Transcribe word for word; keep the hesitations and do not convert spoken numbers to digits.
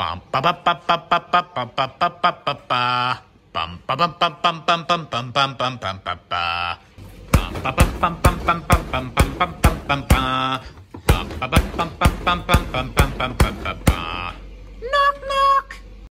Bum ba ba ba ba ba ba ba ba ba ba ba ba. Bum ba ba ba bum bum bum bum bum bum bum ba ba. Bum ba ba bum bum bum bum bum bum bum bum bum ba. Bum ba ba bum bum bum bum bum bum bum ba ba ba.